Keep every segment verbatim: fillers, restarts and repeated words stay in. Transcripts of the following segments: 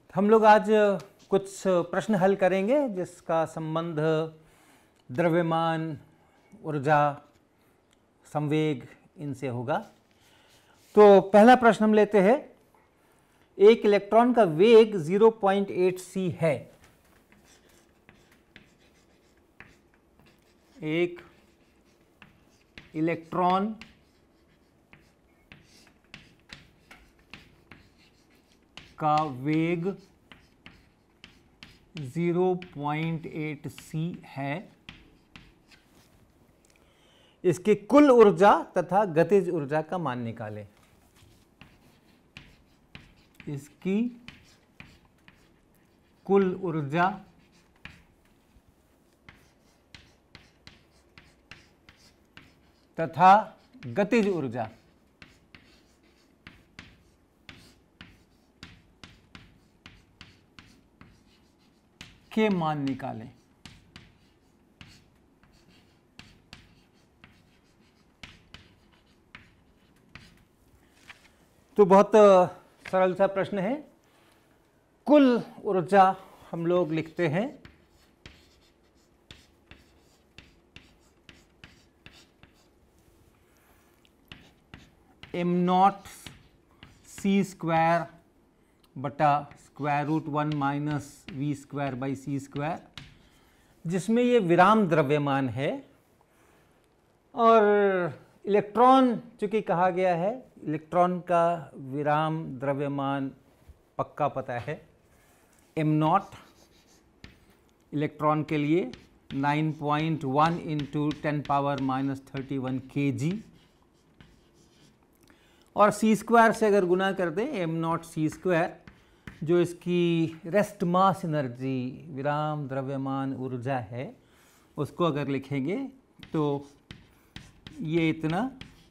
हम लोग आज कुछ प्रश्न हल करेंगे जिसका संबंध द्रव्यमान, ऊर्जा, संवेग इनसे होगा। तो पहला प्रश्न हम लेते हैं। एक इलेक्ट्रॉन का वेग ज़ीरो पॉइंट एट सी है। एक इलेक्ट्रॉन का वेग ज़ीरो पॉइंट एट सी है। इसकी कुल ऊर्जा तथा गतिज ऊर्जा का मान निकालें। इसकी कुल ऊर्जा तथा गतिज ऊर्जा के मान निकालें। तो बहुत सरल सा प्रश्न है। कुल ऊर्जा हम लोग लिखते हैं एम नॉट सी स्क्वायर बटा square root one minus v square by c square, जिसमें ये विराम द्रव्यमान है। और इलेक्ट्रॉन चूंकि कहा गया है, इलेक्ट्रॉन का विराम द्रव्यमान पक्का पता है। एम नॉट इलेक्ट्रॉन के लिए nine point one into ten power minus thirty one K G, और सी स्क्वायर से अगर गुना कर दें एम नॉट सी स्क्वायर, जो इसकी रेस्ट मास एनर्जी, विराम द्रव्यमान ऊर्जा है, उसको अगर लिखेंगे तो ये इतना,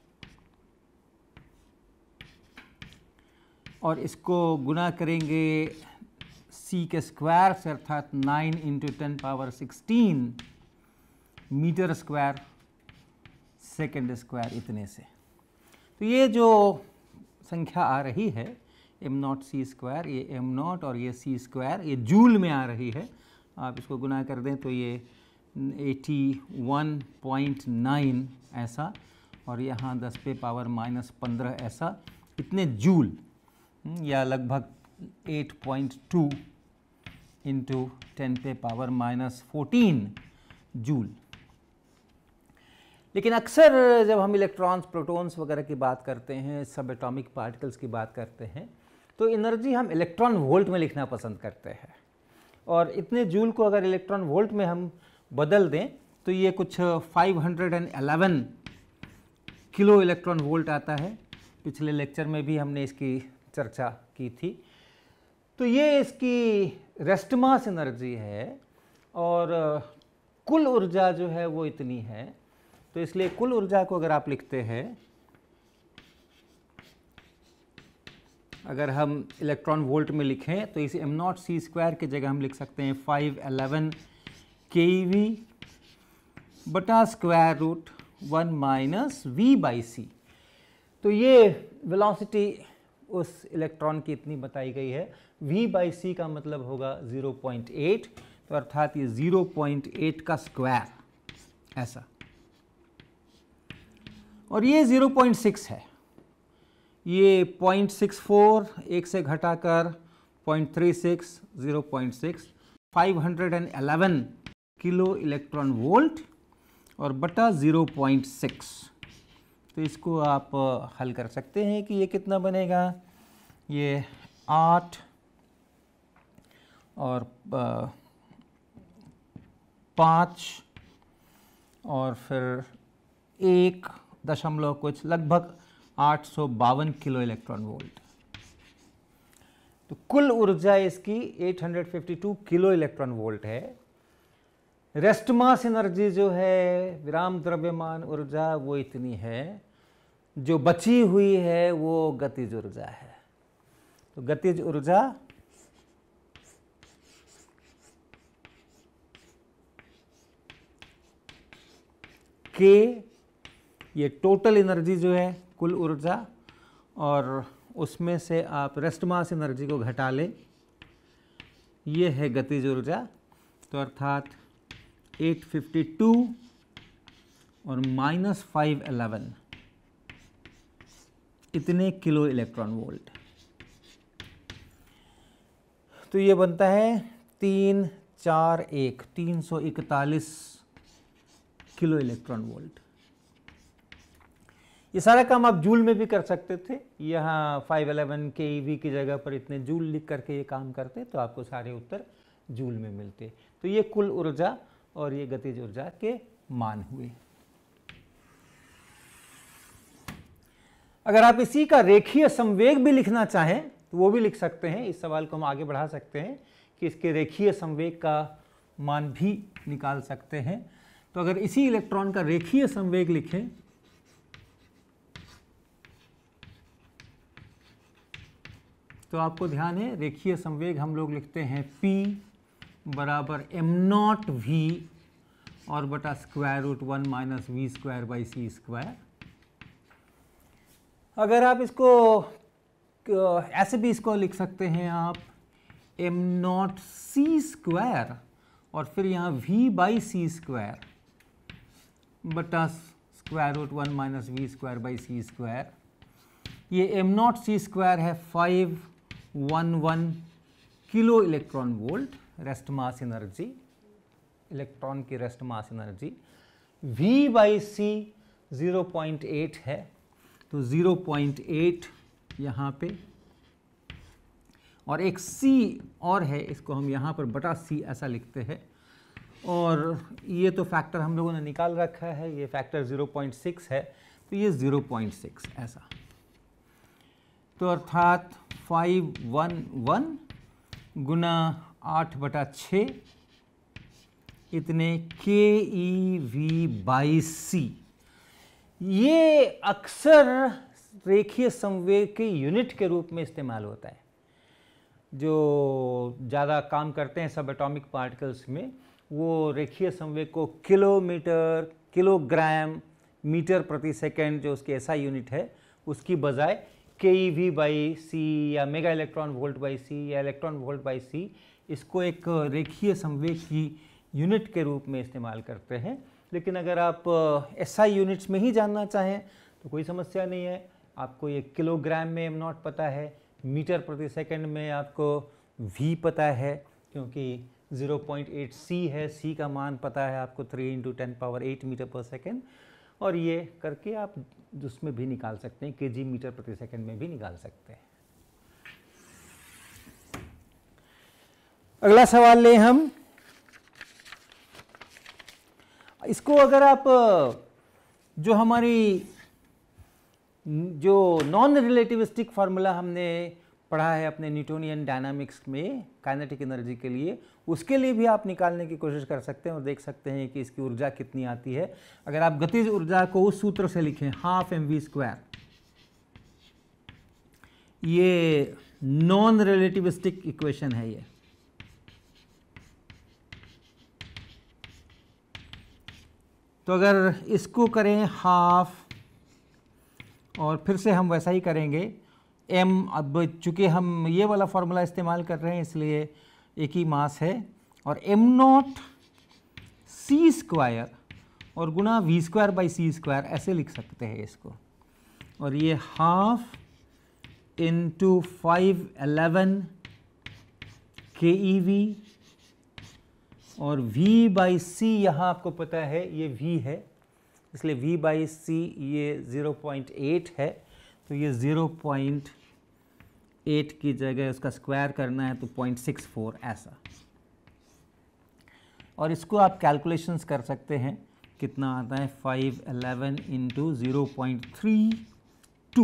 और इसको गुना करेंगे सी के स्क्वायर से, अर्थात nine into ten power sixteen metre square second square इतने से। तो ये जो संख्या आ रही है एम नॉट सी स्क्वायर, ये एम नॉट और ये सी स्क्वायर, ये जूल में आ रही है। आप इसको गुना कर दें तो ये एटी वन पॉइंट नाइन ऐसा, और यहाँ दस पे पावर माइनस पंद्रह ऐसा, इतने जूल, या लगभग eight point two into ten पे पावर माइनस फोर्टीन जूल। लेकिन अक्सर जब हम इलेक्ट्रॉन्स, प्रोटॉन्स वगैरह की बात करते हैं, सब एटॉमिक पार्टिकल्स की बात करते हैं, तो एनर्जी हम इलेक्ट्रॉन वोल्ट में लिखना पसंद करते हैं। और इतने जूल को अगर इलेक्ट्रॉन वोल्ट में हम बदल दें तो ये कुछ five hundred eleven kilo electron volt आता है। पिछले लेक्चर में भी हमने इसकी चर्चा की थी। तो ये इसकी रेस्ट मास एनर्जी है, और कुल ऊर्जा जो है वो इतनी है। तो इसलिए कुल ऊर्जा को अगर आप लिखते हैं, अगर हम इलेक्ट्रॉन वोल्ट में लिखें तो इस एम नॉट सी स्क्वायर की जगह हम लिख सकते हैं फाइव एलेवन के वी बटा square root one minus v by c. तो ये वेलोसिटी उस इलेक्ट्रॉन की इतनी बताई गई है। v बाई सी का मतलब होगा ज़ीरो पॉइंट एट, तो अर्थात ये ज़ीरो पॉइंट एट का स्क्वायर ऐसा, और ये ज़ीरो पॉइंट सिक्स है। ये ज़ीरो पॉइंट सिक्स फोर, एक से घटाकर zero point three six, zero point six, five hundred eleven kilo electron volt और बटा ज़ीरो पॉइंट सिक्स। तो इसको आप हल कर सकते हैं कि ये कितना बनेगा। ये आठ और पाँच और फिर एक दशमलव कुछ, लगभग आठ सौ बावन किलो इलेक्ट्रॉन वोल्ट। तो कुल ऊर्जा इसकी आठ सौ बावन किलो इलेक्ट्रॉन वोल्ट है। रेस्ट मास एनर्जी जो है, विराम द्रव्यमान ऊर्जा, वो इतनी है। जो बची हुई है वो गतिज ऊर्जा है। तो गतिज ऊर्जा के, ये टोटल एनर्जी जो है, कुल ऊर्जा, और उसमें से आप रेस्ट मास एनर्जी को घटा लें ये है गतिज ऊर्जा, तो अर्थात आठ सौ बावन और माइनस फाइव इलेवन इतने किलो इलेक्ट्रॉन वोल्ट। तो ये बनता है तीन चार एक तीन सौ इकतालीस किलो इलेक्ट्रॉन वोल्ट। ये सारा काम आप जूल में भी कर सकते थे, यहाँ पाँच सौ ग्यारह के ई वी की जगह पर इतने जूल लिख करके ये काम करते तो आपको सारे उत्तर जूल में मिलते। तो ये कुल ऊर्जा और ये गतिज ऊर्जा के मान हुए। अगर आप इसी का रेखीय संवेग भी लिखना चाहें तो वो भी लिख सकते हैं। इस सवाल को हम आगे बढ़ा सकते हैं कि इसके रेखीय संवेग का मान भी निकाल सकते हैं। तो अगर इसी इलेक्ट्रॉन का रेखीय संवेग लिखें तो आपको ध्यान है रेखीय संवेग हम लोग लिखते हैं P बराबर एम नॉट वी और बटा square root one minus v square by c square. अगर आप इसको ऐसे भी इसको लिख सकते हैं आप एम नॉट सी स्क्वायर और फिर यहाँ वी बाई सी स्क्वायर बटा square root one minus v square by c square. ये एम नॉट सी स्क्वायर है five one one kilo electron volt rest mass energy, electron की rest mass energy. V by c zero point eight है, तो zero point eight यहाँ पे और एक C और है, इसको हम यहाँ पर बटा C ऐसा लिखते हैं। और ये तो फैक्टर हम लोगों ने निकाल रखा है, ये फैक्टर ज़ीरो पॉइंट सिक्स है, तो ये ज़ीरो पॉइंट सिक्स ऐसा। तो अर्थात फाइव वन वन गुना आठ बटा छः इतने के ई वी बाई सी। ये अक्सर रेखीय संवेग के यूनिट के रूप में इस्तेमाल होता है। जो ज़्यादा काम करते हैं सब एटॉमिक पार्टिकल्स में वो रेखीय संवेग को किलोमीटर, किलोग्राम, मीटर प्रति सेकंड जो उसकी एसआई यूनिट है उसकी बजाय के ई वी बाई सी या mega electron volt by c या इलेक्ट्रॉन वोल्ट बाई सी, इसको एक रेखीय संवेग की यूनिट के रूप में इस्तेमाल करते हैं। लेकिन अगर आप एसआई यूनिट्स में ही जानना चाहें तो कोई समस्या नहीं है। आपको ये किलोग्राम में एम नॉट पता है, मीटर प्रति सेकंड में आपको वी पता है क्योंकि ज़ीरो पॉइंट एट सी है, सी का मान पता है आपको three into ten power eight metre पर सेकंड, और ये करके आप उसमें भी निकाल सकते हैं, के जी मीटर प्रति सेकंड में भी निकाल सकते हैं। अगला सवाल ले हम इसको। अगर आप जो हमारी जो नॉन रिलेटिविस्टिक फार्मूला हमने पढ़ा है अपने न्यूटोनियन डायनामिक्स में काइनेटिक एनर्जी के लिए, उसके लिए भी आप निकालने की कोशिश कर सकते हैं और देख सकते हैं कि इसकी ऊर्जा कितनी आती है। अगर आप गतिज ऊर्जा को उस सूत्र से लिखें हाफ एम वी स्क्वायर, ये नॉन रिलेटिविस्टिक इक्वेशन है ये, तो अगर इसको करें हाफ और फिर से हम वैसा ही करेंगे m, अब चूंकि हम ये वाला फॉर्मूला इस्तेमाल कर रहे हैं इसलिए एक ही मास है, और m नॉट सी स्क्वायर और गुना v square by c square ऐसे लिख सकते हैं इसको। और ये half into five eleven K E V और v बाई सी यहाँ आपको पता है ये v है, इसलिए v बाई सी ये ज़ीरो पॉइंट एट है, तो ये ज़ीरो पॉइंट एट की जगह उसका स्क्वायर करना है तो पॉइंट सिक्स फोर ऐसा। और इसको आप कैलकुलेशंस कर सकते हैं कितना आता है, five eleven into zero point three two,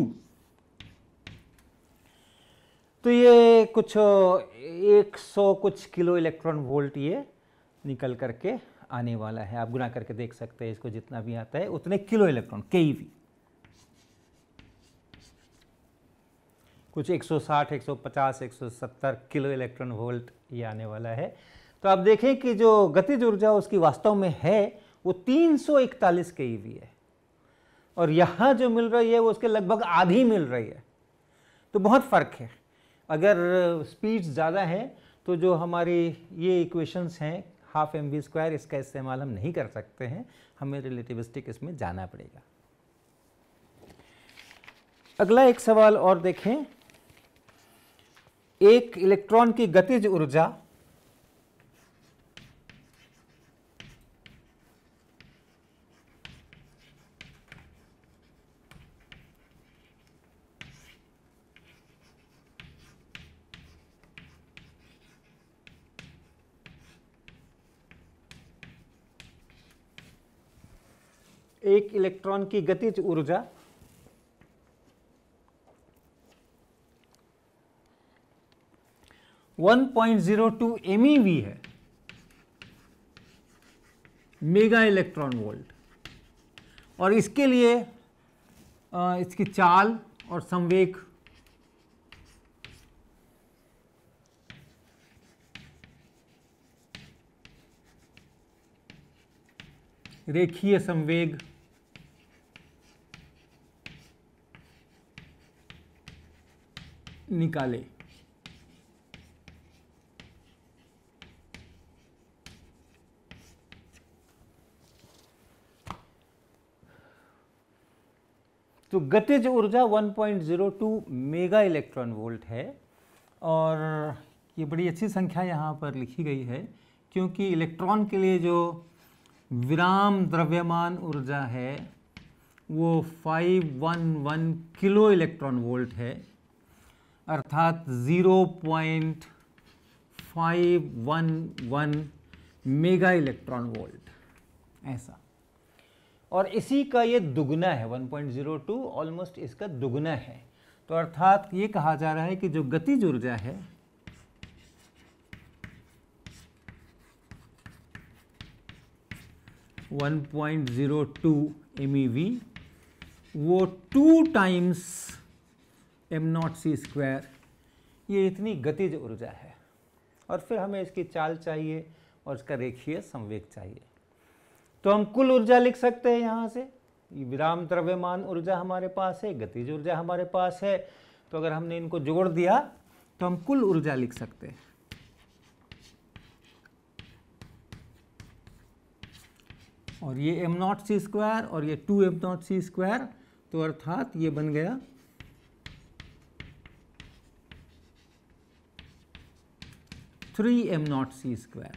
तो ये कुछ एक सौ कुछ किलो इलेक्ट्रॉन वोल्ट ये निकल करके आने वाला है। आप गुना करके देख सकते हैं इसको, जितना भी आता है उतने किलो इलेक्ट्रॉन के ई वी, कुछ एक सौ साठ, एक सौ पचास, एक सौ सत्तर किलो इलेक्ट्रॉन वोल्ट ये आने वाला है। तो आप देखें कि जो गतिज ऊर्जा उसकी वास्तव में है वो तीन सौ इकतालीस के ई वी है और यहाँ जो मिल रही है वो उसके लगभग आधी मिल रही है, तो बहुत फ़र्क है। अगर स्पीड्स ज़्यादा है तो जो हमारी ये इक्वेशंस हैं हाफ एम वी स्क्वायर, इसका इस्तेमाल हम नहीं कर सकते हैं, हमें रिलेटिविस्टिक इसमें जाना पड़ेगा। अगला एक सवाल और देखें। एक इलेक्ट्रॉन की गतिज ऊर्जा एक इलेक्ट्रॉन की गतिज ऊर्जा one point zero two M E V है, मेगा इलेक्ट्रॉन वोल्ट, और इसके लिए आ, इसकी चाल और संवेग रेखीय संवेग निकाले। तो गतिज ऊर्जा one point zero two mega electron volt है, और ये बड़ी अच्छी संख्या यहाँ पर लिखी गई है, क्योंकि इलेक्ट्रॉन के लिए जो विराम द्रव्यमान ऊर्जा है वो five one one kilo electron volt है, अर्थात zero point five one one mega electron volt, ऐसा। और इसी का ये दुगना है, one point zero two almost इसका दुगना है। तो अर्थात ये कहा जा रहा है कि जो गतिज ऊर्जा है one point zero two M E V, वो two times m not c square, ये इतनी गतिज ऊर्जा है। और फिर हमें इसकी चाल चाहिए और इसका रेखीय संवेग चाहिए। तो हम कुल ऊर्जा लिख सकते हैं यहाँ से, विराम द्रव्यमान ऊर्जा हमारे पास है, गतिज ऊर्जा हमारे पास है, तो अगर हमने इनको जोड़ दिया तो हम कुल ऊर्जा लिख सकते हैं। और ये एम नॉट सी स्क्वायर और ये two m not c square, तो अर्थात ये बन गया three m not c square.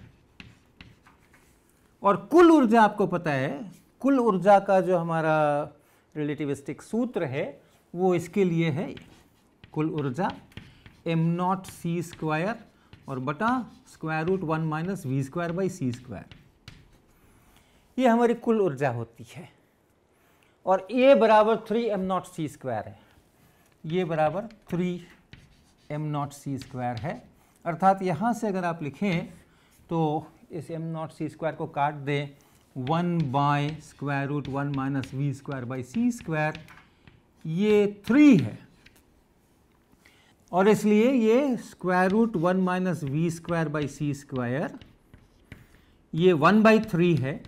और कुल ऊर्जा आपको पता है, कुल ऊर्जा का जो हमारा रिलेटिविस्टिक सूत्र है वो इसके लिए है, कुल ऊर्जा एम नॉट सी स्क्वायर और बटा square root one minus v square by c square, ये हमारी कुल ऊर्जा होती है। और ये बराबर three m not c square है, ये बराबर three m not c square है। अर्थात यहाँ से अगर आप लिखें तो इस एम नॉट सी स्क्वायर को काट दें, one by square root one minus v square by c square, ये थ्री है, और इसलिए ये square root one minus v square by c square, ये वन बाई थ्री है,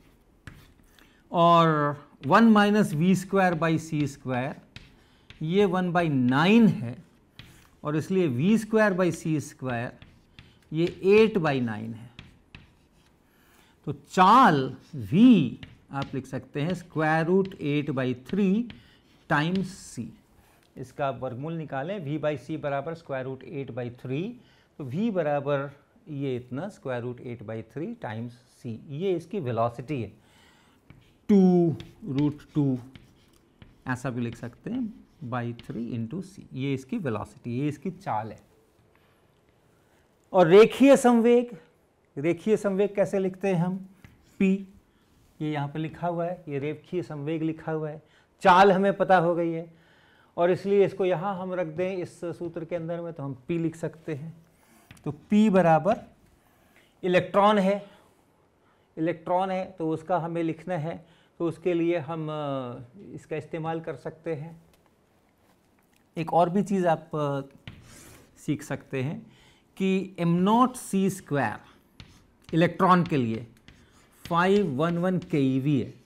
और one minus v square by c square ये one by nine है, और इसलिए v square by c square ये एट बाई नाइन है। तो चाल v आप लिख सकते हैं square root eight by three times c, इसका वर्गमूल निकालें, v बाई सी बराबर square root eight by three, तो v बराबर ये इतना square root eight by three times c, ये इसकी वेलोसिटी है, टू रूट टू ऐसा भी लिख सकते हैं बाई थ्री इंटू सी, ये इसकी वेलोसिटी, ये इसकी चाल है। और रेखीय संवेग, रेखीय संवेग कैसे लिखते हैं हम, P, ये यहाँ पे लिखा हुआ है, ये रेखीय संवेग लिखा हुआ है, चाल हमें पता हो गई है, और इसलिए इसको यहाँ हम रख दें इस सूत्र के अंदर में, तो हम P लिख सकते हैं। तो P बराबर इलेक्ट्रॉन है, इलेक्ट्रॉन है तो उसका हमें लिखना है, तो उसके लिए हम इसका इस्तेमाल कर सकते हैं। एक और भी चीज़ आप सीख सकते हैं कि m not c square electron के लिए five one one K E V है,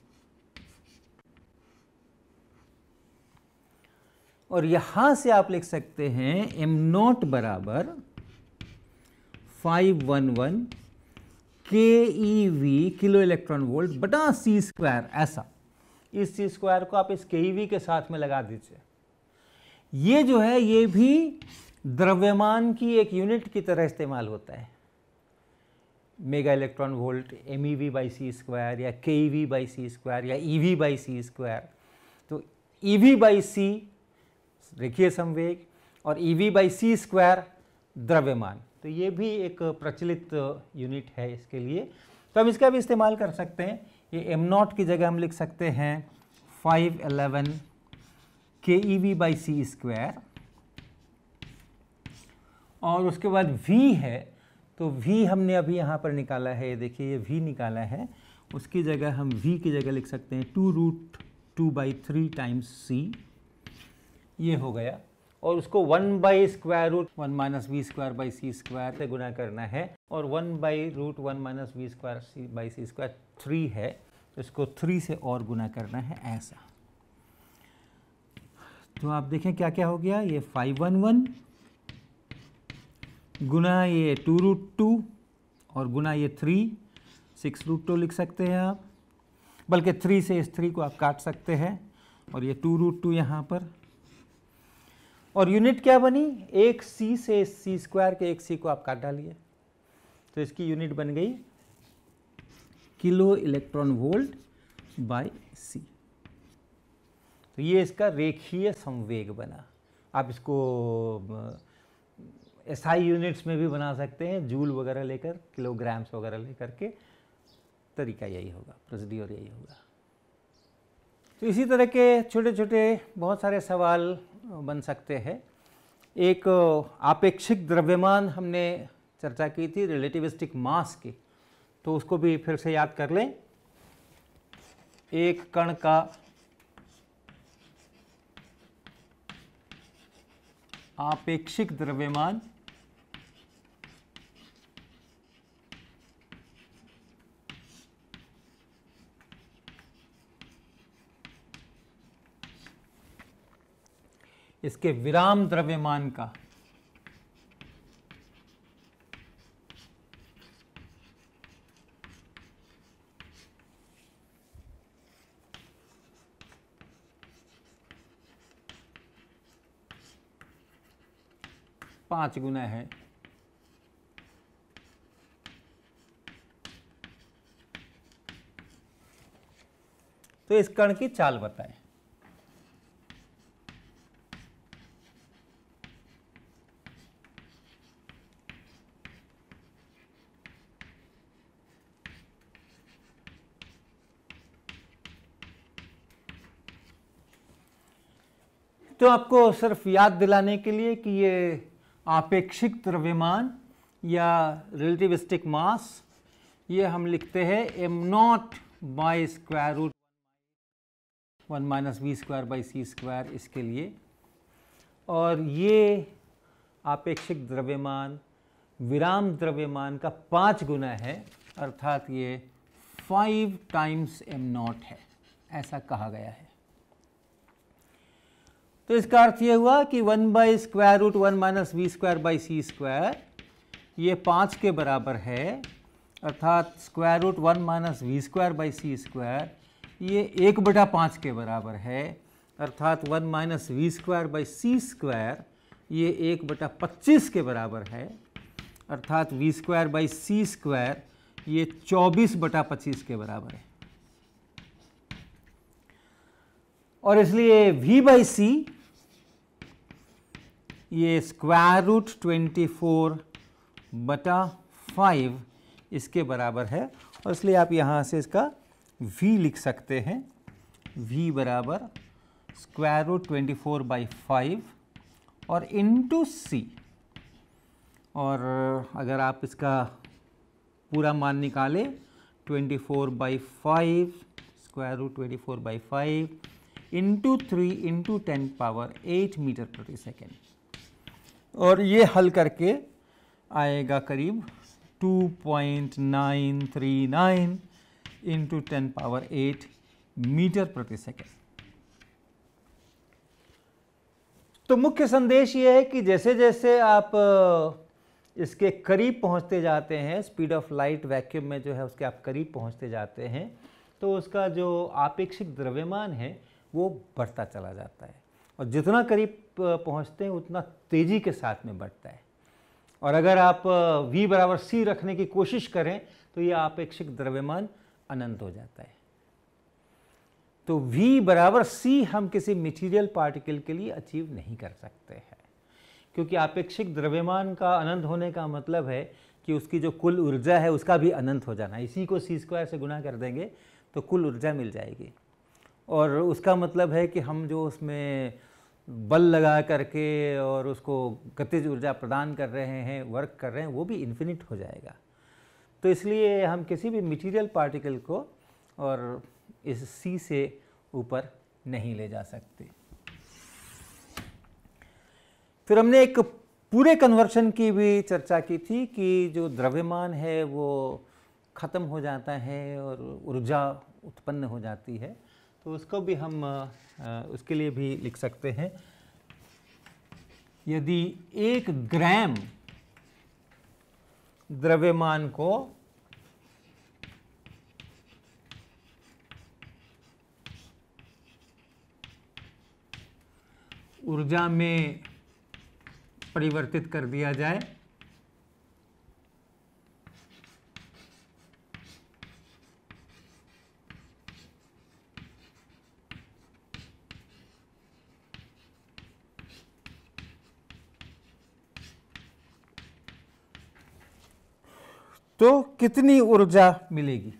और यहां से आप लिख सकते हैं एम नॉट बराबर five one one K E V kilo electron volt बटा सी स्क्वायर, ऐसा। इस सी स्क्वायर को आप इस के ई वी के साथ में लगा दीजिए। ये जो है ये भी द्रव्यमान की एक यूनिट की तरह इस्तेमाल होता है। Mega electron volt M E V by c square या K E V by c square या E V by c square. तो ई वी बाई सी रेखीय संवेग और E V by c square द्रव्यमान, तो ये भी एक प्रचलित यूनिट है इसके लिए। तो हम इसका भी इस्तेमाल कर सकते हैं। ये एम नॉट की जगह हम लिख सकते हैं five eleven K E V by c square, और उसके बाद v है, तो v हमने अभी यहाँ पर निकाला है, देखिए ये v निकाला है, उसकी जगह हम v की जगह लिख सकते हैं two root two by three times c, ये हो गया। और उसको one by square root one minus v square by c square से गुना करना है, और one by root one minus v square c by c square three है, तो इसको थ्री से और गुना करना है, ऐसा। तो आप देखें क्या क्या हो गया, ये फाइव वन वन गुना ये टू रूट टू और गुना ये थ्री, सिक्स रूट टू लिख सकते हैं आप, बल्कि थ्री से इस थ्री को आप काट सकते हैं, और ये टू रूट टू यहाँ पर। और यूनिट क्या बनी, एक सी से सी स्क्वायर के एक सी को आप काट डालिए, तो इसकी यूनिट बन गई kilo electron volt by c. तो ये इसका रेखीय संवेग बना। आप इसको एसआई यूनिट्स में भी बना सकते हैं, जूल वगैरह लेकर, किलोग्राम्स वगैरह लेकर के। तरीका यही होगा, प्रोसीड्यूर यही होगा। तो इसी तरह के छोटे छोटे बहुत सारे सवाल बन सकते हैं। एक आपेक्षिक द्रव्यमान हमने चर्चा की थी, रिलेटिविस्टिक मास की, तो उसको भी फिर से याद कर लें। एक कण का आपेक्षिक द्रव्यमान इसके विराम द्रव्यमान का पांच गुना है। तो इस कण की चाल बताएं। तो आपको सिर्फ याद दिलाने के लिए कि ये आपेक्षिक द्रव्यमान या रिलेटिविस्टिक मास, ये हम लिखते हैं M nought by square root one minus v square by c square, इसके लिए। और ये आपेक्षिक द्रव्यमान विराम द्रव्यमान का पाँच गुना है, अर्थात ये फाइव टाइम्स एम नॉट है, ऐसा कहा गया है। तो इसका अर्थ ये हुआ कि one by square root one minus v square by c square ये पाँच के बराबर है, अर्थात square root one minus v square by c square ये एक बटा पाँच के बराबर है, अर्थात one minus v square by c square ये एक बटा पच्चीस के बराबर है, अर्थात v square by c square ये चौबीस बटा पच्चीस के बराबर है। और इसलिए v बाई सी ये स्क्वायर रूट ट्वेंटी फोर बटा फाइव इसके बराबर है, और इसलिए आप यहाँ से इसका v लिख सकते हैं। v बराबर square root twenty four by five और इंटू सी। और अगर आप इसका पूरा मान निकालें, twenty four by five square root twenty four by five into three into ten power eight metre प्रति सेकेंड, और ये हल करके आएगा करीब two point nine three nine into ten power eight metre प्रति सेकेंड। तो मुख्य संदेश ये है कि जैसे जैसे आप इसके करीब पहुंचते जाते हैं, स्पीड ऑफ लाइट वैक्यूम में जो है उसके आप करीब पहुंचते जाते हैं, तो उसका जो आपेक्षिक द्रव्यमान है वो बढ़ता चला जाता है, और जितना करीब पहुंचते हैं उतना तेज़ी के साथ में बढ़ता है। और अगर आप v बराबर सी रखने की कोशिश करें तो ये आपेक्षिक द्रव्यमान अनंत हो जाता है। तो v बराबर सी हम किसी मटेरियल पार्टिकल के लिए अचीव नहीं कर सकते हैं, क्योंकि आपेक्षिक द्रव्यमान का अनंत होने का मतलब है कि उसकी जो कुल ऊर्जा है उसका भी अनंत हो जाना। इसी को सी स्क्वायर से गुना कर देंगे तो कुल ऊर्जा मिल जाएगी, और उसका मतलब है कि हम जो उसमें बल लगा करके और उसको गतिज ऊर्जा प्रदान कर रहे हैं, वर्क कर रहे हैं, वो भी इन्फिनिट हो जाएगा। तो इसलिए हम किसी भी मटेरियल पार्टिकल को और इस सी से ऊपर नहीं ले जा सकते। फिर हमने एक पूरे कन्वर्शन की भी चर्चा की थी कि जो द्रव्यमान है वो ख़त्म हो जाता है और ऊर्जा उत्पन्न हो जाती है, तो उसको भी हम उसके लिए भी लिख सकते हैं। यदि एक ग्राम द्रव्यमान को ऊर्जा में परिवर्तित कर दिया जाए तो कितनी ऊर्जा मिलेगी?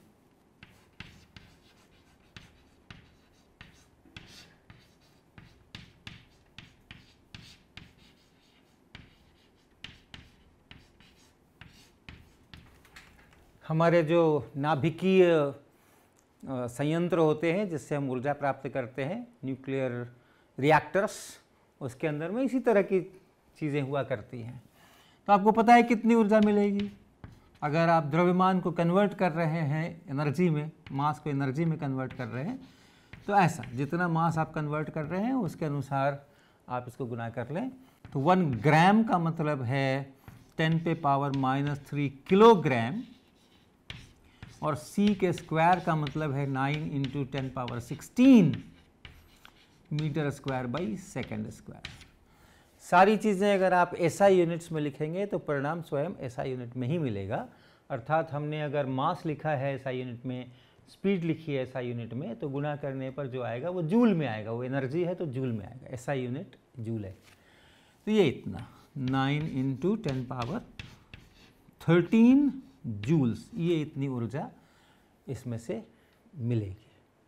हमारे जो नाभिकीय संयंत्र होते हैं जिससे हम ऊर्जा प्राप्त करते हैं, न्यूक्लियर रिएक्टर्स, उसके अंदर में इसी तरह की चीज़ें हुआ करती हैं। तो आपको पता है कितनी ऊर्जा मिलेगी अगर आप द्रव्यमान को कन्वर्ट कर रहे हैं एनर्जी में, मास को एनर्जी में कन्वर्ट कर रहे हैं। तो ऐसा जितना मास आप कन्वर्ट कर रहे हैं उसके अनुसार आप इसको गुना कर लें। तो वन ग्राम का मतलब है टेन पे पावर माइनस थ्री किलोग्राम, और c के स्क्वायर का मतलब है nine into ten power sixteen metre square by second square. सारी चीज़ें अगर आप एसआई यूनिट्स में लिखेंगे तो परिणाम स्वयं एसआई यूनिट में ही मिलेगा। अर्थात हमने अगर मास लिखा है एसआई यूनिट में, स्पीड लिखी है एसआई यूनिट में, तो गुना करने पर जो आएगा वो जूल में आएगा। वो एनर्जी है तो जूल में आएगा, एसआई यूनिट जूल है। तो ये इतना nine into ten power thirteen joules, ये इतनी ऊर्जा इसमें से मिलेगी।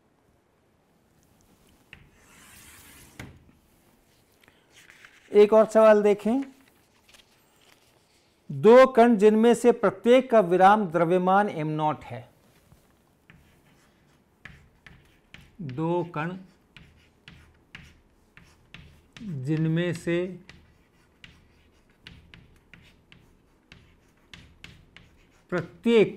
एक और सवाल देखें। दो कण जिनमें से प्रत्येक का विराम द्रव्यमान एम नॉट है, दो कण जिनमें से प्रत्येक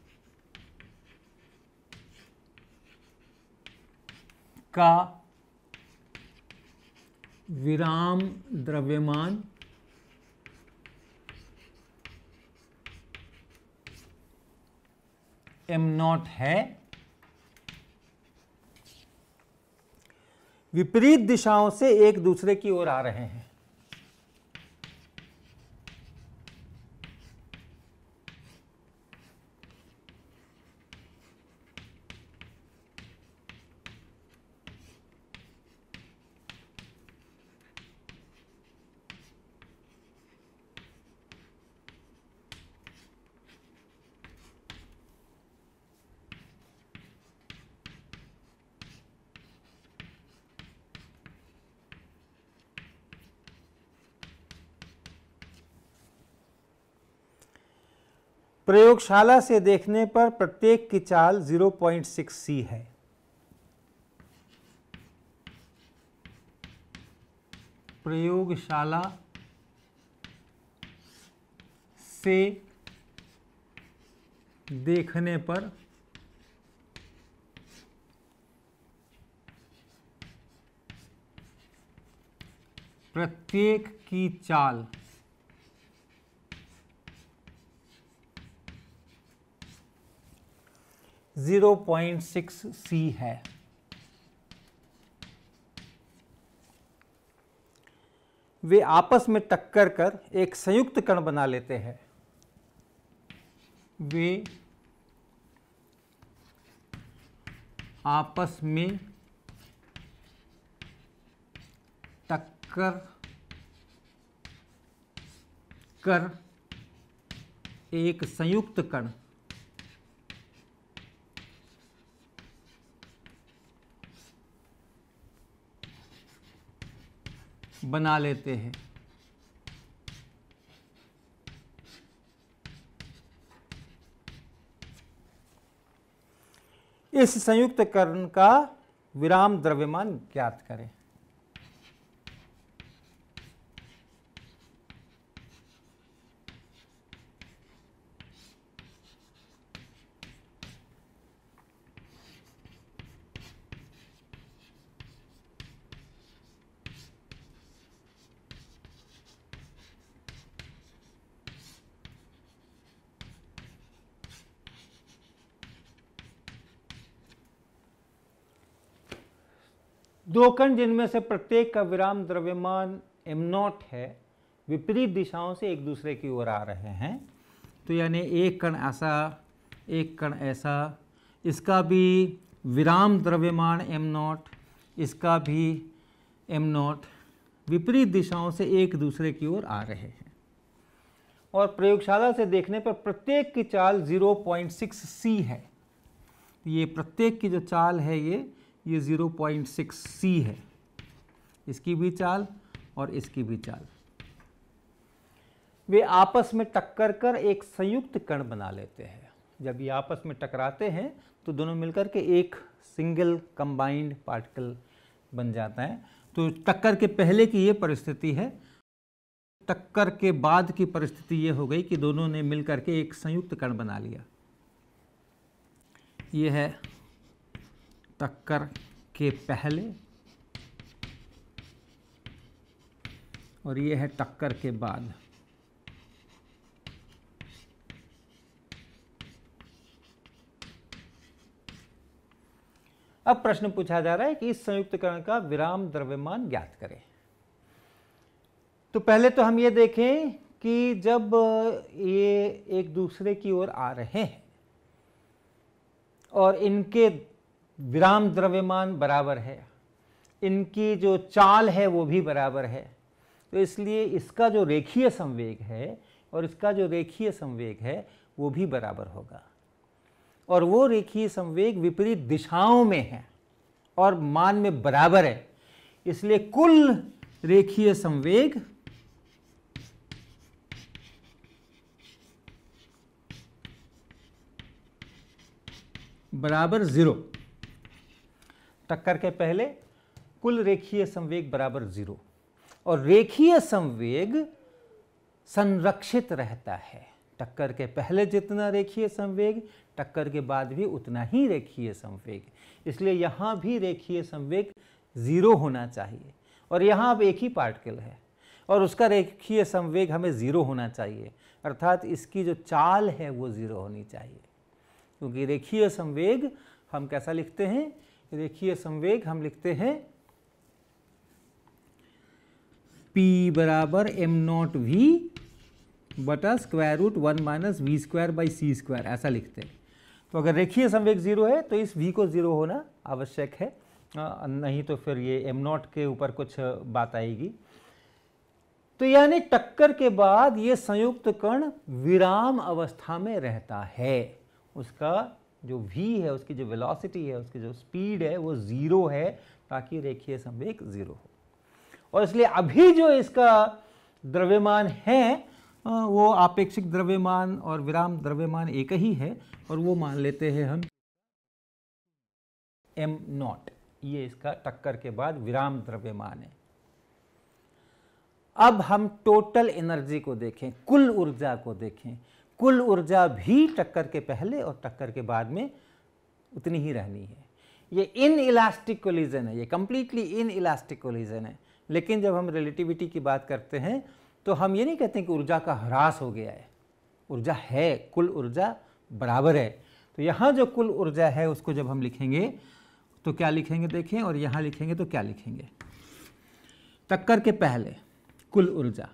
का विराम द्रव्यमान एम नॉट है, विपरीत दिशाओं से एक दूसरे की ओर आ रहे हैं। प्रयोगशाला से देखने पर प्रत्येक की चाल ज़ीरो पॉइंट सिक्स सी है। प्रयोगशाला से देखने पर प्रत्येक की चाल ज़ीरो पॉइंट सिक्स सी है। वे आपस में टक्कर कर एक संयुक्त कण बना लेते हैं। वे आपस में टक्कर कर एक संयुक्त कण बना लेते हैं। इस संयुक्त कण का विराम द्रव्यमान ज्ञात करें। दो कण जिनमें से प्रत्येक का विराम द्रव्यमान एम नॉट है, विपरीत दिशाओं से एक दूसरे की ओर आ रहे हैं। तो यानी एक कण ऐसा, एक कण ऐसा, इसका भी विराम द्रव्यमान एम नॉट, इसका भी एम नॉट, विपरीत दिशाओं से एक दूसरे की ओर आ रहे हैं। और प्रयोगशाला से देखने पर प्रत्येक की चाल ज़ीरो पॉइंट सिक्स सी है। ये प्रत्येक की जो चाल है ये ये ज़ीरो पॉइंट सिक्स सी है, इसकी भी चाल और इसकी भी चाल। वे आपस में टक्कर कर एक संयुक्त कण बना लेते हैं। जब ये आपस में टकराते हैं तो दोनों मिलकर के एक सिंगल कंबाइंड पार्टिकल बन जाता है। तो टक्कर के पहले की ये परिस्थिति है। टक्कर के बाद की परिस्थिति ये हो गई कि दोनों ने मिलकर के एक संयुक्त कण बना लिया। ये है टक्कर के पहले और ये है टक्कर के बाद। अब प्रश्न पूछा जा रहा है कि इस संयुक्त कण का विराम द्रव्यमान ज्ञात करें। तो पहले तो हम ये देखें कि जब ये एक दूसरे की ओर आ रहे हैं और इनके विराम द्रव्यमान बराबर है, इनकी जो चाल है वो भी बराबर है, तो इसलिए इसका जो रेखीय संवेग है और इसका जो रेखीय संवेग है वो भी बराबर होगा। और वो रेखीय संवेग विपरीत दिशाओं में है और मान में बराबर है, इसलिए कुल रेखीय संवेग बराबर जीरो। टक्कर के पहले कुल रेखीय संवेग बराबर जीरो और रेखीय संवेग संरक्षित रहता है। टक्कर के पहले जितना रेखीय संवेग, टक्कर के बाद भी उतना ही रेखीय संवेग, इसलिए यहाँ भी रेखीय संवेग जीरो होना चाहिए। और यहाँ अब एक ही पार्टिकल है और उसका रेखीय संवेग हमें जीरो होना चाहिए, अर्थात इसकी जो चाल है वो जीरो होनी चाहिए। क्योंकि रेखीय संवेग हम कैसा लिखते हैं? रेखीय संवेग हम लिखते हैं P बराबर एम नॉट वी बटा square root one minus v square by c square, ऐसा लिखते हैं। तो अगर रेखीय संवेग जीरो है तो इस v को जीरो होना आवश्यक है, नहीं तो फिर ये एम नॉट के ऊपर कुछ बात आएगी। तो यानी टक्कर के बाद ये संयुक्त कण विराम अवस्था में रहता है। उसका जो v है, उसकी जो वेलोसिटी है, उसकी जो स्पीड है वो ज़ीरो है, ताकि रेखीय संवेग ज़ीरो हो। और इसलिए अभी जो इसका द्रव्यमान है वो आपेक्षिक द्रव्यमान और विराम द्रव्यमान एक ही है, और वो मान लेते हैं हम एम नॉट। ये इसका टक्कर के बाद विराम द्रव्यमान है। अब हम टोटल एनर्जी को देखें, कुल ऊर्जा को देखें। कुल ऊर्जा भी टक्कर के पहले और टक्कर के बाद में उतनी ही रहनी है। ये इन इलास्टिक कोलिजन है, ये कंप्लीटली इन इलास्टिक कोलिजन है। लेकिन जब हम रिलेटिविटी की बात करते हैं तो हम ये नहीं कहते कि ऊर्जा का ह्रास हो गया है। ऊर्जा है, कुल ऊर्जा बराबर है। तो यहाँ जो कुल ऊर्जा है उसको जब हम लिखेंगे तो क्या लिखेंगे देखें, और यहाँ लिखेंगे तो क्या लिखेंगे, टक्कर के पहले कुल ऊर्जा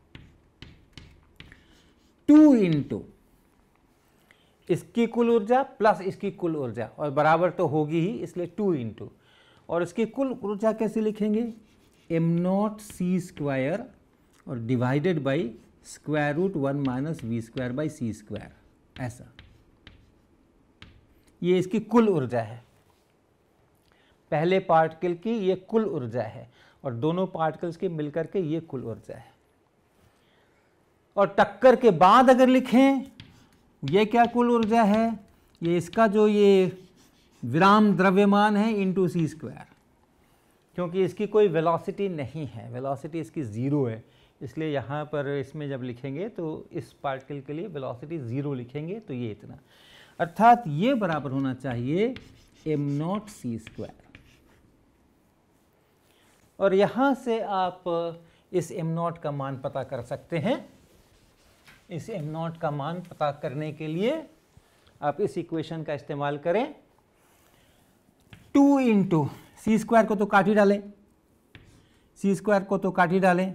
टू इंटू इसकी कुल ऊर्जा प्लस इसकी कुल ऊर्जा, और बराबर तो होगी ही इसलिए टू इंटू, और इसकी कुल ऊर्जा कैसे लिखेंगे, एम नॉट सी स्क्वायर और divided by square root one minus v square by c square, ऐसा। ये इसकी कुल ऊर्जा है, पहले पार्टिकल की ये कुल ऊर्जा है, और दोनों पार्टिकल्स के मिलकर के ये कुल ऊर्जा है। और टक्कर के बाद अगर लिखें ये क्या कुल ऊर्जा है, ये इसका जो ये विराम द्रव्यमान है इंटू सी स्क्वायर, क्योंकि इसकी कोई वेलोसिटी नहीं है, वेलोसिटी इसकी ज़ीरो है, इसलिए यहाँ पर इसमें जब लिखेंगे तो इस पार्टिकल के लिए वेलोसिटी ज़ीरो लिखेंगे, तो ये इतना, अर्थात ये बराबर होना चाहिए एम नॉट सी स्क्वायर। और यहाँ से आप इस एम नॉट का मान पता कर सकते हैं। इस एम नॉट का मान पता करने के लिए आप इस इक्वेशन का इस्तेमाल करें, टू इंटू सी स्क्वायर को तो काट ही डालें, सी स्क्वायर को तो काट ही डालें,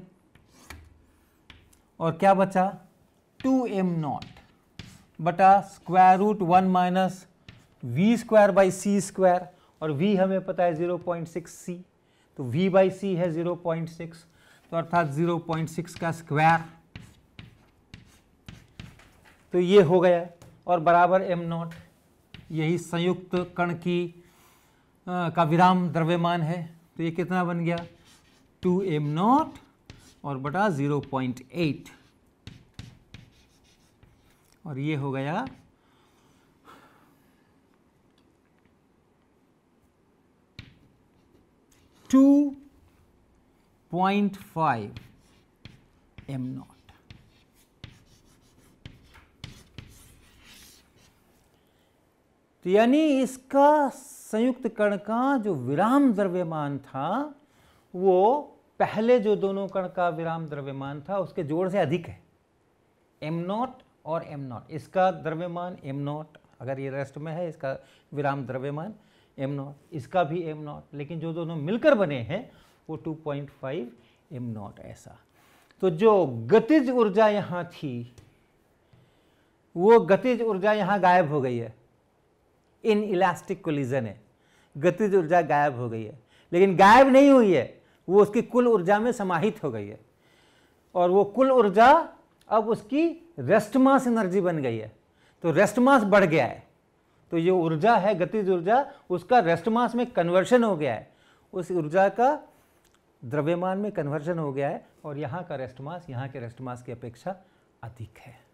और क्या बचा, टू एम नॉट बटा square root one minus v square by c square, और v हमें पता है ज़ीरो पॉइंट सिक्स सी, तो v बाई सी है ज़ीरो पॉइंट सिक्स, तो अर्थात ज़ीरो पॉइंट सिक्स का स्क्वायर, तो ये हो गया, और बराबर एम नॉट, यही संयुक्त कण की आ, का विराम द्रव्यमान है, तो ये कितना बन गया, टू एम नॉट और बटा ज़ीरो पॉइंट एट, और ये हो गया two point five m nought. तो यानी इसका संयुक्त कण का जो विराम द्रव्यमान था वो पहले जो दोनों कण का विराम द्रव्यमान था उसके जोड़ से अधिक है, एम नॉट और एम नॉट, इसका द्रव्यमान एम नॉट, अगर ये रेस्ट में है इसका विराम द्रव्यमान एम नॉट, इसका भी एम नॉट, लेकिन जो दोनों मिलकर बने हैं वो two point five m nought, ऐसा। तो जो गतिज ऊर्जा यहाँ थी वो गतिज ऊर्जा यहाँ गायब हो गई है, इन इलास्टिक कोलिजन है, गतिज ऊर्जा गायब हो गई है, लेकिन गायब नहीं हुई है, वो उसकी कुल ऊर्जा में समाहित हो गई है, और वो कुल ऊर्जा अब उसकी रेस्ट मास एनर्जी बन गई है, तो रेस्ट मास बढ़ गया है, तो ये ऊर्जा है गतिज ऊर्जा, उसका रेस्ट मास में कन्वर्शन हो गया है, उस ऊर्जा का द्रव्यमान में कन्वर्शन हो गया है, और यहाँ का रेस्ट मास यहाँ के रेस्ट मास की अपेक्षा अधिक है।